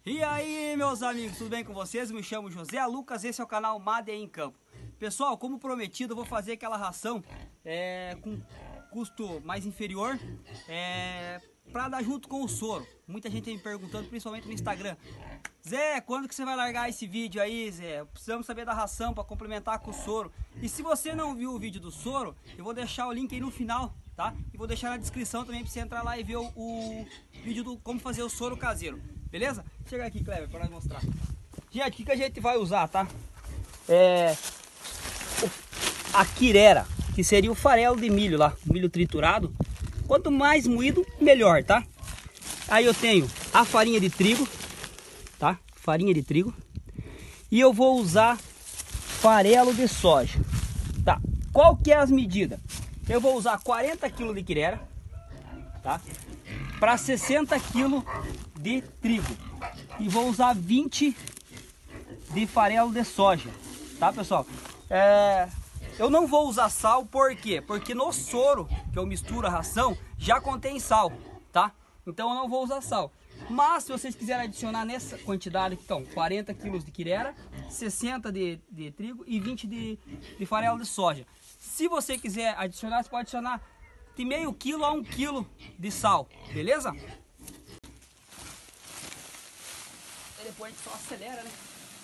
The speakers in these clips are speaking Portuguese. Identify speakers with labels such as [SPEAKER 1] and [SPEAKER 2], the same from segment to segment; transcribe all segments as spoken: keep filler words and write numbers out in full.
[SPEAKER 1] E aí, meus amigos, tudo bem com vocês? Eu me chamo José Lucas, esse é o canal Made em Campo. Pessoal, como prometido, eu vou fazer aquela ração é, com custo mais inferior é, para dar junto com o soro. Muita gente me perguntando, principalmente no Instagram: Zé, quando que você vai largar esse vídeo aí, Zé? Precisamos saber da ração para complementar com o soro. E se você não viu o vídeo do soro, eu vou deixar o link aí no final, tá? E vou deixar na descrição também para você entrar lá e ver o, o vídeo do como fazer o soro caseiro. Beleza? Chega aqui, Kleber, para nós mostrar. Gente, o que, que a gente vai usar, tá? É... A quirera, que seria o farelo de milho lá, milho triturado. Quanto mais moído, melhor, tá? Aí eu tenho a farinha de trigo, tá? Farinha de trigo. E eu vou usar farelo de soja, tá? Qual que é as medidas? Eu vou usar quarenta quilos de quirera, tá? Para sessenta quilos de trigo. E vou usar vinte de farelo de soja, tá, pessoal? É... Eu não vou usar sal, por quê? Porque no soro que eu misturo a ração já contém sal, tá? Então eu não vou usar sal. Mas se vocês quiserem adicionar nessa quantidade, então, quarenta quilos de quirera, sessenta de, de trigo e vinte de, de farelo de soja. Se você quiser adicionar, você pode adicionar de meio quilo a um quilo de sal, beleza? E depois a gente só acelera, né?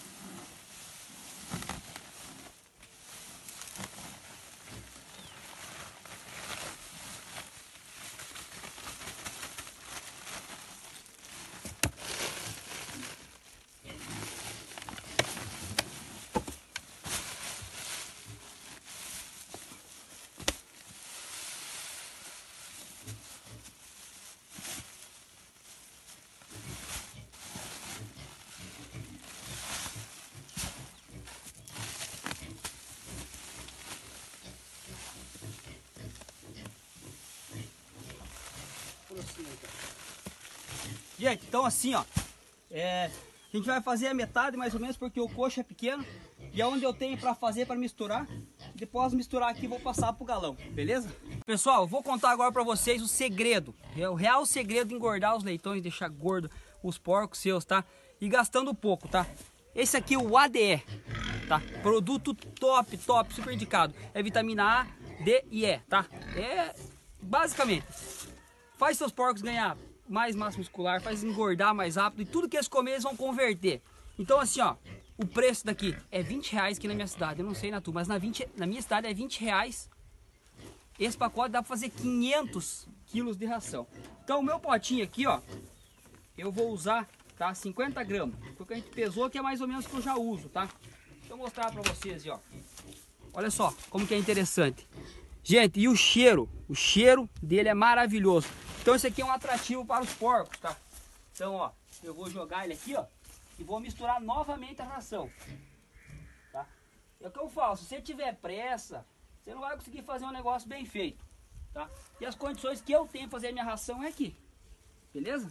[SPEAKER 1] Gente, então assim, ó, é, a gente vai fazer a metade mais ou menos, porque o coxo é pequeno e é onde eu tenho para fazer para misturar. Depois misturar aqui, vou passar pro galão, beleza? Pessoal, vou contar agora para vocês o segredo, é o real segredo de engordar os leitões, deixar gordo os porcos seus, tá? E gastando pouco, tá? Esse aqui é o A D E, tá? Produto top, top, super indicado. É vitamina A, D e E, tá? É basicamente faz seus porcos ganhar mais massa muscular, faz engordar mais rápido e tudo que eles comerem eles vão converter. Então assim, ó, o preço daqui é vinte reais aqui na minha cidade, eu não sei na tua, mas na, vinte, na minha cidade é vinte reais. Esse pacote dá para fazer quinhentos quilos de ração. Então o meu potinho aqui, ó, eu vou usar, tá, cinquenta gramas, porque a gente pesou que é mais ou menos o que eu já uso, tá? Deixa eu mostrar para vocês, ó. Olha só como que é interessante. Gente, e o cheiro, o cheiro dele é maravilhoso. Então esse aqui é um atrativo para os porcos, tá? Então, ó, eu vou jogar ele aqui, ó, e vou misturar novamente a ração, tá? É o que eu falo, se você tiver pressa, você não vai conseguir fazer um negócio bem feito, tá? E as condições que eu tenho para fazer a minha ração é aqui, beleza?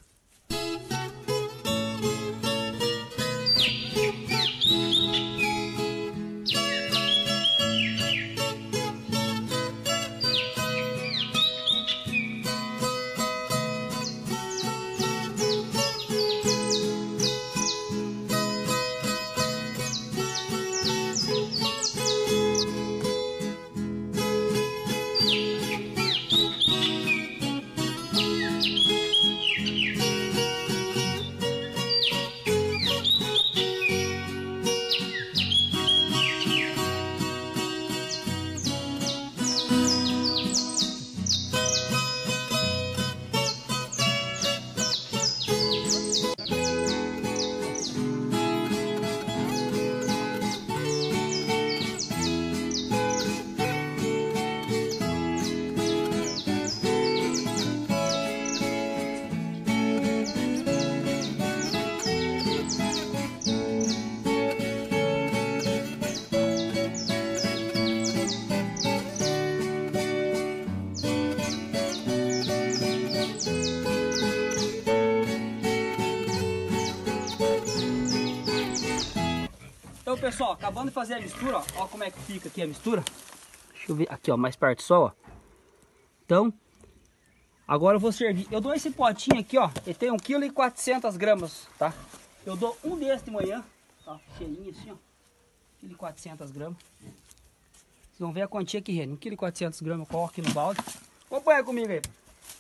[SPEAKER 1] Então, pessoal, acabando de fazer a mistura, ó, ó como é que fica aqui a mistura. Deixa eu ver aqui, ó, mais perto só, ó. Então, agora eu vou servir. Eu dou esse potinho aqui, ó, ele tem um quilo e quatrocentas gramas, tá? Eu dou um desse de manhã, tá? Cheirinho assim, ó. um quilo e quatrocentas gramas. Vocês vão ver a quantia aqui, Reni. um quilo e quatrocentas gramas eu coloco aqui no balde. Acompanha comigo aí.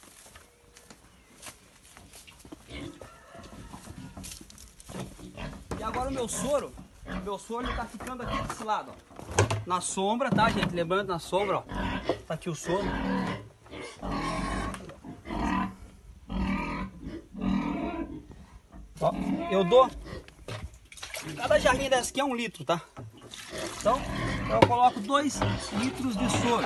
[SPEAKER 1] E agora o meu soro, o meu soro ele tá ficando aqui desse lado, ó. Na sombra, tá, gente? Lembrando, na sombra, ó. Tá aqui o soro. Ó, eu dou... Cada jarrinha dessa aqui é um litro, tá? Então, eu coloco dois litros de soro.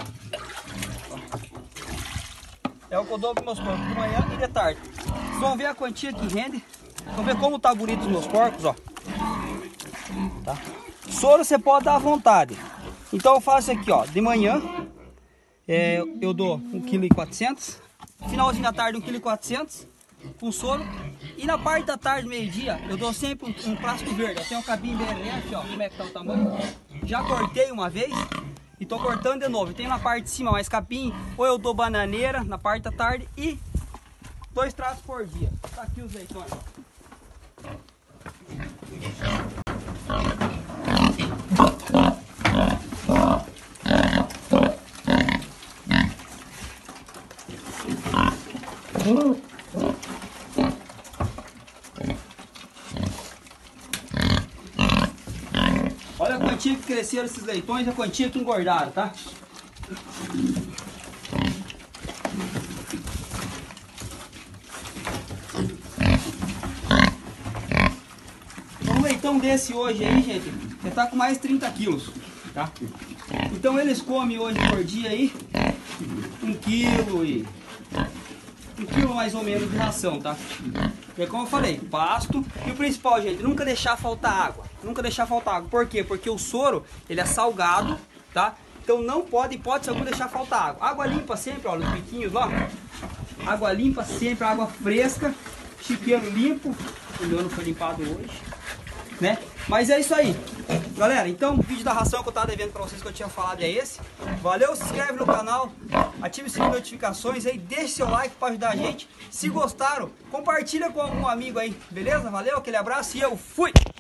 [SPEAKER 1] É o que eu dou para meus porcos de manhã e de tarde. Vocês vão ver a quantia que rende. Vão ver como tá bonito os meus porcos, ó. Tá? Soro você pode dar à vontade. Então eu faço aqui, ó. De manhã é, eu dou um quilo e quatrocentos. Finalzinho da tarde um quilo e quatrocentos com soro. E na parte da tarde, meio-dia, eu dou sempre um, um plástico verde. Eu tenho um cabinho bem aqui, ó. Como é que tá o tamanho? Já cortei uma vez e tô cortando de novo. Tem na parte de cima mais capim, ou eu dou bananeira na parte da tarde e dois traços por dia. Tá aqui os leitões. Olha a quantia que cresceram esses leitões e a quantia que engordaram, tá? Um leitão desse hoje aí, gente, já tá com mais de trinta quilos, tá? Então eles comem hoje por dia aí um quilo e... um quilo mais ou menos de ração, tá? E como eu falei, pasto. E o principal, gente, nunca deixar faltar água. Nunca deixar faltar água. Por quê? Porque o soro, ele é salgado, tá? Então não pode, pode alguma deixar faltar água. Água limpa sempre, ó, nos biquinhos lá. Água limpa sempre, água fresca. Chiqueiro limpo. O meu não foi limpado hoje, né? Mas é isso aí, galera. Então o vídeo da ração que eu tava devendo pra vocês, que eu tinha falado, é esse. Valeu, se inscreve no canal, ative o sininho de notificações aí, deixe seu like pra ajudar a gente. Se gostaram, compartilha com algum amigo aí, beleza? Valeu, aquele abraço e eu fui!